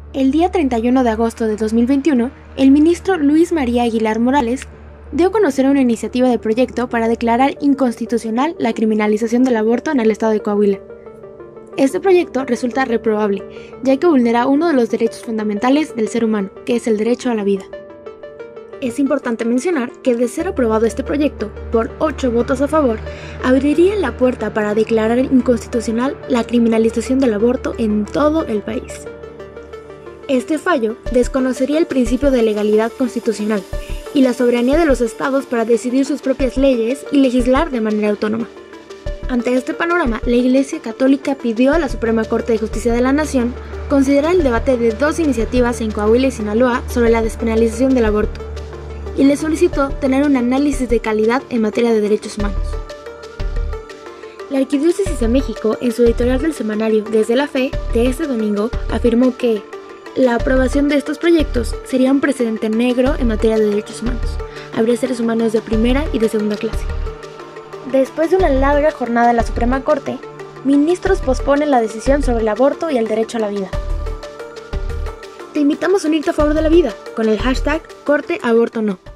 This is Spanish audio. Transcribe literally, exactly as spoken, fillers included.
El día treinta y uno de agosto de dos mil veintiuno, el ministro Luis María Aguilar Morales dio a conocer una iniciativa de proyecto para declarar inconstitucional la criminalización del aborto en el estado de Coahuila. Este proyecto resulta reprobable, ya que vulnera uno de los derechos fundamentales del ser humano, que es el derecho a la vida. Es importante mencionar que de ser aprobado este proyecto, por ocho votos a favor, abriría la puerta para declarar inconstitucional la criminalización del aborto en todo el país. Este fallo desconocería el principio de legalidad constitucional y la soberanía de los estados para decidir sus propias leyes y legislar de manera autónoma. Ante este panorama, la Iglesia Católica pidió a la Suprema Corte de Justicia de la Nación considerar el debate de dos iniciativas en Coahuila y Sinaloa sobre la despenalización del aborto, y le solicitó tener un análisis de calidad en materia de derechos humanos. La Arquidiócesis de México, en su editorial del semanario Desde la Fe de este domingo, afirmó que la aprobación de estos proyectos sería un precedente negro en materia de derechos humanos. Habría seres humanos de primera y de segunda clase. Después de una larga jornada en la Suprema Corte, ministros posponen la decisión sobre el aborto y el derecho a la vida. Te invitamos a unirte a favor de la vida con el hashtag Corte Aborto No.